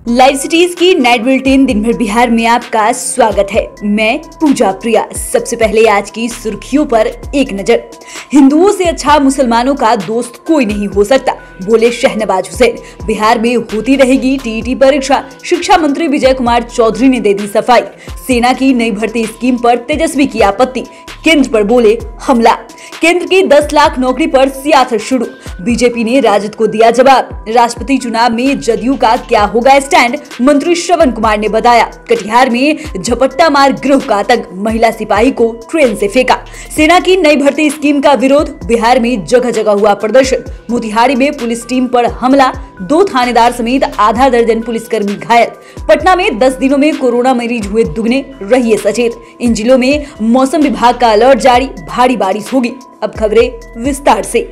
Live cities की night bulletin दिन भर बिहार में आपका स्वागत है। मैं पूजा प्रिया। सबसे पहले आज की सुर्खियों पर एक नजर। हिंदुओं से अच्छा मुसलमानों का दोस्त कोई नहीं हो सकता, बोले शहनवाज हुसैन। बिहार में होती रहेगी टीईटी परीक्षा, शिक्षा मंत्री विजय कुमार चौधरी ने दे दी सफाई। सेना की नई भर्ती स्कीम पर तेजस्वी की आपत्ति, केंद्र पर बोले हमला। केंद्र की 10 लाख नौकरी पर सियासत शुरू, बीजेपी ने राजद को दिया जवाब। राष्ट्रपति चुनाव में जदयू का क्या होगा स्टैंड, मंत्री श्रवण कुमार ने बताया। कटिहार में झपट्टा मार गिरोह का आतंक, महिला सिपाही को ट्रेन से फेंका। सेना की नई भर्ती स्कीम का विरोध, बिहार में जगह जगह हुआ प्रदर्शन। मोतिहारी में पुलिस टीम पर हमला, 2 थानेदार समेत आधा दर्जन पुलिसकर्मी घायल। पटना में 10 दिनों में कोरोना मरीज हुए दुगने, रहिए सचेत। इन जिलों में मौसम विभाग का अलर्ट जारी, भारी बारिश होगी। अब खबरें विस्तार से।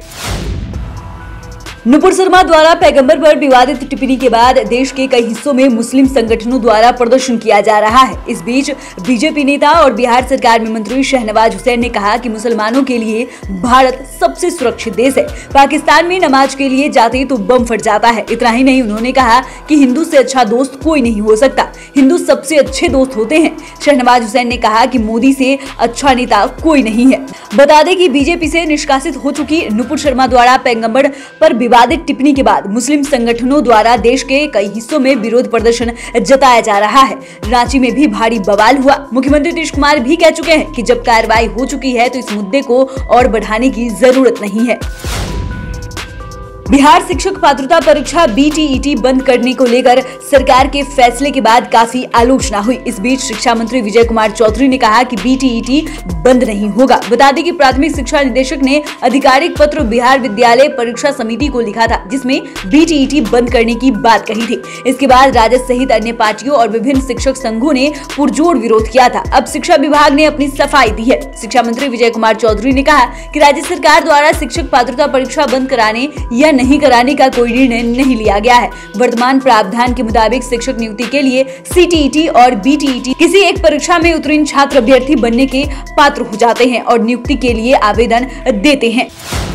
नुपुर शर्मा द्वारा पैगंबर पर विवादित टिप्पणी के बाद देश के कई हिस्सों में मुस्लिम संगठनों द्वारा प्रदर्शन किया जा रहा है। इस बीच बीजेपी नेता और बिहार सरकार में मंत्री शहनवाज हुसैन ने कहा कि मुसलमानों के लिए भारत सबसे सुरक्षित देश है। पाकिस्तान में नमाज के लिए जाते तो बम फट जाता है। इतना ही नहीं, उन्होंने कहा कि हिंदू से अच्छा दोस्त कोई नहीं हो सकता, हिंदू सबसे अच्छे दोस्त होते हैं। शहनवाज हुसैन ने कहा कि मोदी से अच्छा नेता कोई नहीं है। बता दें कि बीजेपी से निष्कासित हो चुकी नुपुर शर्मा द्वारा पैगंबर पर विवादित टिप्पणी के बाद मुस्लिम संगठनों द्वारा देश के कई हिस्सों में विरोध प्रदर्शन जताया जा रहा है। रांची में भी भारी बवाल हुआ। मुख्यमंत्री नीतीश कुमार भी कह चुके हैं कि जब कार्रवाई हो चुकी है तो इस मुद्दे को और बढ़ाने की जरूरत नहीं है। बिहार शिक्षक पात्रता परीक्षा बीटीईटी बंद करने को लेकर सरकार के फैसले के बाद काफी आलोचना हुई। इस बीच शिक्षा मंत्री विजय कुमार चौधरी ने कहा कि बीटीईटी बंद नहीं होगा। बता दें कि प्राथमिक शिक्षा निदेशक ने आधिकारिक पत्र बिहार विद्यालय परीक्षा समिति को लिखा था, जिसमें बीटीईटी बंद करने की बात कही थी। इसके बाद राजद सहित अन्य पार्टियों और विभिन्न शिक्षक संघों ने पुरजोर विरोध किया था। अब शिक्षा विभाग ने अपनी सफाई दी है। शिक्षा मंत्री विजय कुमार चौधरी ने कहा कि राज्य सरकार द्वारा शिक्षक पात्रता परीक्षा बंद कराने या नहीं कराने का कोई निर्णय नहीं लिया गया है। वर्तमान प्रावधान के मुताबिक शिक्षक नियुक्ति के लिए सीटीईटी और बीटीईटी किसी एक परीक्षा में उत्तीर्ण छात्र अभ्यर्थी बनने के पात्र हो जाते हैं और नियुक्ति के लिए आवेदन देते हैं।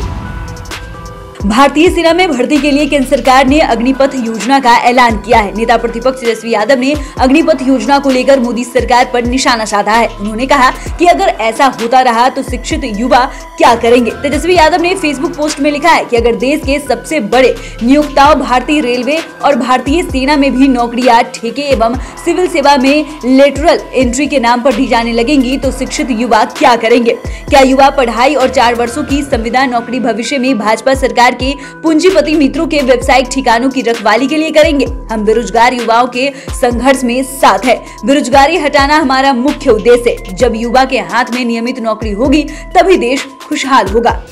भारतीय सेना में भर्ती के लिए केंद्र सरकार ने अग्निपथ योजना का ऐलान किया है। नेता प्रतिपक्ष तेजस्वी यादव ने अग्निपथ योजना को लेकर मोदी सरकार पर निशाना साधा है। उन्होंने कहा कि अगर ऐसा होता रहा तो शिक्षित युवा क्या करेंगे। तेजस्वी यादव ने फेसबुक पोस्ट में लिखा है कि अगर देश के सबसे बड़े नियोक्ताओं भारतीय रेलवे और भारतीय सेना में भी नौकरियां ठेके एवं सिविल सेवा में लेटरल एंट्री के नाम पर दी जाने लगेंगी तो शिक्षित युवा क्या करेंगे। क्या युवा पढ़ाई और 4 वर्षों की संविदा नौकरी भविष्य में भाजपा सरकार के पूंजीपति मित्रों के व्यवसायिक ठिकानों की रखवाली के लिए करेंगे। हम बेरोजगार युवाओं के संघर्ष में साथ है। बेरोजगारी हटाना हमारा मुख्य उद्देश्य है। जब युवा के हाथ में नियमित नौकरी होगी तभी देश खुशहाल होगा।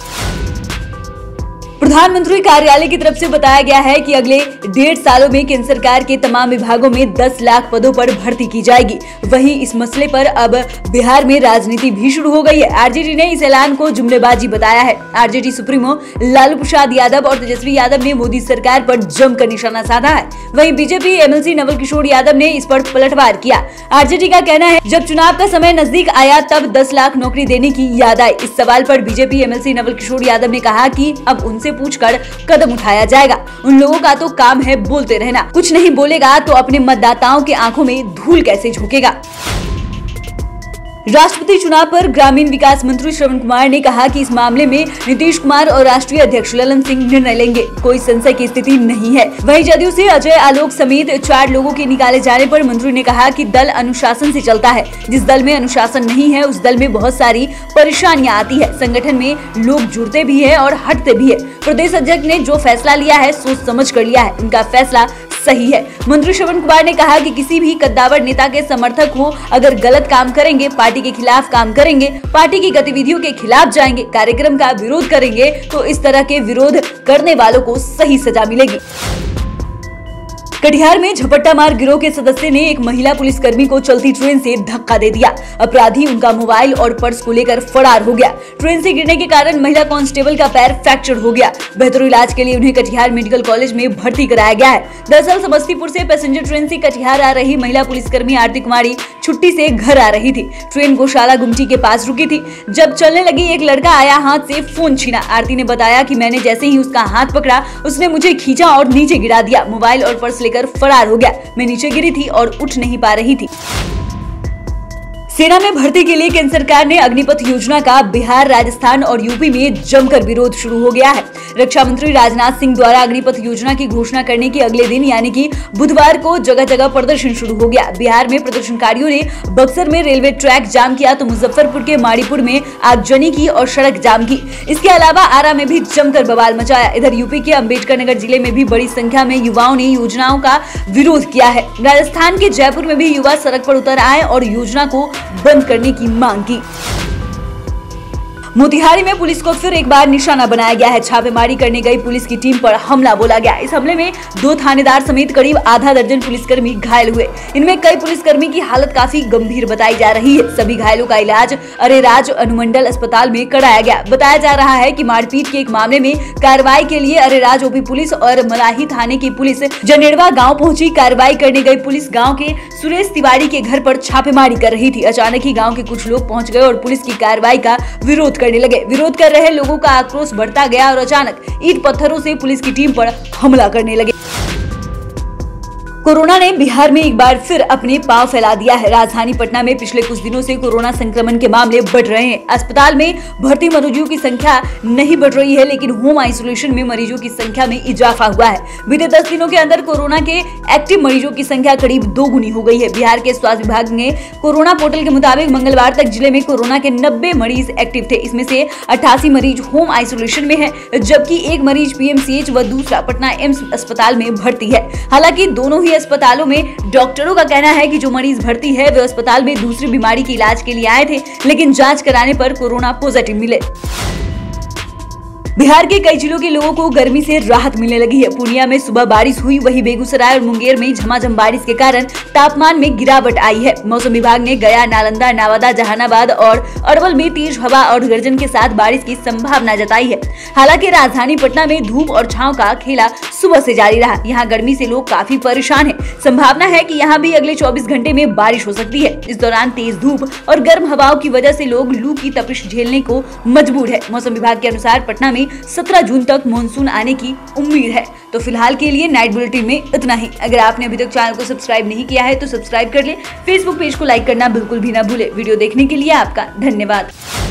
प्रधानमंत्री कार्यालय की तरफ से बताया गया है कि अगले 1.5 सालों में केंद्र सरकार के तमाम विभागों में 10 लाख पदों पर भर्ती की जाएगी। वहीं इस मसले पर अब बिहार में राजनीति भी शुरू हो गई है। आरजेडी ने इस ऐलान को जुमलेबाजी बताया है। आरजेडी सुप्रीमो लालू प्रसाद यादव और तेजस्वी यादव ने मोदी सरकार पर जमकर निशाना साधा है। वहीं बीजेपी एमएलसी नवल किशोर यादव ने इस पर पलटवार किया। आरजेडी का कहना है जब चुनाव का समय नजदीक आया तब 10 लाख नौकरी देने की याद आई। इस सवाल पर बीजेपी एमएलसी नवल किशोर यादव ने कहा कि अब उनसे पूछकर कदम उठाया जाएगा। उन लोगों का तो काम है बोलते रहना, कुछ नहीं बोलेगा तो अपने मतदाताओं के आंखों में धूल कैसे झोंकेगा। राष्ट्रपति चुनाव पर ग्रामीण विकास मंत्री श्रवण कुमार ने कहा कि इस मामले में नीतीश कुमार और राष्ट्रीय अध्यक्ष ललन सिंह निर्णय लेंगे, कोई संशय की स्थिति नहीं है। वहीं जदयू से अजय आलोक समेत 4 लोगों के निकाले जाने पर मंत्री ने कहा कि दल अनुशासन से चलता है। जिस दल में अनुशासन नहीं है उस दल में बहुत सारी परेशानियां आती है। संगठन में लोग जुड़ते भी है और हटते भी है। प्रदेश अध्यक्ष ने जो फैसला लिया है सोच समझ कर लिया है, उनका फैसला सही है। मंत्री श्रवण कुमार ने कहा कि किसी भी कद्दावर नेता के समर्थक हो अगर गलत काम करेंगे, पार्टी के खिलाफ काम करेंगे, पार्टी की गतिविधियों के खिलाफ जाएंगे, कार्यक्रम का विरोध करेंगे तो इस तरह के विरोध करने वालों को सही सजा मिलेगी। कटिहार में झपट्टा मार गिरोह के सदस्य ने एक महिला पुलिसकर्मी को चलती ट्रेन से धक्का दे दिया। अपराधी उनका मोबाइल और पर्स को लेकर फरार हो गया। ट्रेन से गिरने के कारण महिला कांस्टेबल का पैर फ्रैक्चर हो गया। बेहतर इलाज के लिए उन्हें कटिहार मेडिकल कॉलेज में भर्ती कराया गया है। दरअसल समस्तीपुर से पैसेंजर ट्रेन से कटिहार आ रही महिला पुलिसकर्मी आरती कुमारी छुट्टी से घर आ रही थी। ट्रेन गौशाला गुमटी के पास रुकी थी। जब चलने लगी एक लड़का आया, हाथ से फोन छीना। आरती ने बताया कि मैंने जैसे ही उसका हाथ पकड़ा उसने मुझे खींचा और नीचे गिरा दिया। मोबाइल और पर्स लेकर फरार हो गया। मैं नीचे गिरी थी और उठ नहीं पा रही थी। सेना में भर्ती के लिए केंद्र सरकार ने अग्निपथ योजना का बिहार, राजस्थान और यूपी में जमकर विरोध शुरू हो गया है। रक्षा मंत्री राजनाथ सिंह द्वारा अग्निपथ योजना की घोषणा करने के अगले दिन यानी कि बुधवार को जगह जगह प्रदर्शन शुरू हो गया। बिहार में प्रदर्शनकारियों ने बक्सर में रेलवे ट्रैक जाम किया तो मुजफ्फरपुर के माड़ीपुर में आगजनी की और सड़क जाम की। इसके अलावा आरा में भी जमकर बवाल मचाया। इधर यूपी के अंबेडकर नगर जिले में भी बड़ी संख्या में युवाओं ने योजनाओं का विरोध किया है। राजस्थान के जयपुर में भी युवा सड़क पर उतर आए और योजना को बंद करने की मांग की। मोतिहारी में पुलिस को फिर एक बार निशाना बनाया गया है। छापेमारी करने गई पुलिस की टीम पर हमला बोला गया। इस हमले में 2 थानेदार समेत करीब आधा दर्जन पुलिसकर्मी घायल हुए। इनमें कई पुलिसकर्मी की हालत काफी गंभीर बताई जा रही है। सभी घायलों का इलाज अरेराज अनुमंडल अस्पताल में कराया गया। बताया जा रहा है कि मारपीट के एक मामले में कार्रवाई के लिए अरेराज ओपी पुलिस और मलाही थाने की पुलिस जनेड़वा गाँव पहुंची। कार्रवाई करने गई पुलिस गाँव के सुरेश तिवारी के घर पर छापेमारी कर रही थी। अचानक ही गाँव के कुछ लोग पहुंच गए और पुलिस की कार्रवाई का विरोध करने लगे। विरोध कर रहे लोगों का आक्रोश बढ़ता गया और अचानक ईंट पत्थरों से पुलिस की टीम पर हमला करने लगे। कोरोना ने बिहार में एक बार फिर अपने पांव फैला दिया है। राजधानी पटना में पिछले कुछ दिनों से कोरोना संक्रमण के मामले बढ़ रहे हैं। अस्पताल में भर्ती मरीजों की संख्या नहीं बढ़ रही है, लेकिन होम आइसोलेशन में मरीजों की संख्या में इजाफा हुआ है। बीते 10 दिनों के अंदर कोरोना के एक्टिव मरीजों की संख्या करीब 2 गुनी हो गई है। बिहार के स्वास्थ्य विभाग ने कोरोना पोर्टल के मुताबिक मंगलवार तक जिले में कोरोना के 90 मरीज एक्टिव थे। इसमें से 88 मरीज होम आइसोलेशन में है, जबकि एक मरीज पीएमसीएच व दूसरा पटना एम्स अस्पताल में भर्ती है। हालांकि दोनों ही अस्पतालों में डॉक्टरों का कहना है कि जो मरीज भर्ती है वे अस्पताल में दूसरी बीमारी के इलाज के लिए आए थे, लेकिन जांच कराने पर कोरोना पॉजिटिव मिले। बिहार के कई जिलों के लोगों को गर्मी से राहत मिलने लगी है। पूर्णिया में सुबह बारिश हुई, वहीं बेगूसराय और मुंगेर में झमाझम बारिश के कारण तापमान में गिरावट आई है। मौसम विभाग ने गया, नालंदा, नवादा, जहानाबाद और अरवल में तेज हवा और गर्जन के साथ बारिश की संभावना जताई है। हालांकि राजधानी पटना में धूप और छांव का खेला सुबह से जारी रहा। यहाँ गर्मी से लोग काफी परेशान हैं। संभावना है कि यहाँ भी अगले 24 घंटे में बारिश हो सकती है। इस दौरान तेज धूप और गर्म हवाओं की वजह से लोग लू की तपिश झेलने को मजबूर है। मौसम विभाग के अनुसार पटना में 17 जून तक मानसून आने की उम्मीद है। तो फिलहाल के लिए नाइट बुलेटिन में इतना ही। अगर आपने अभी तक चैनल को सब्सक्राइब नहीं किया है तो सब्सक्राइब कर ले। फेसबुक पेज को लाइक करना बिल्कुल भी ना भूले। वीडियो देखने के लिए आपका धन्यवाद।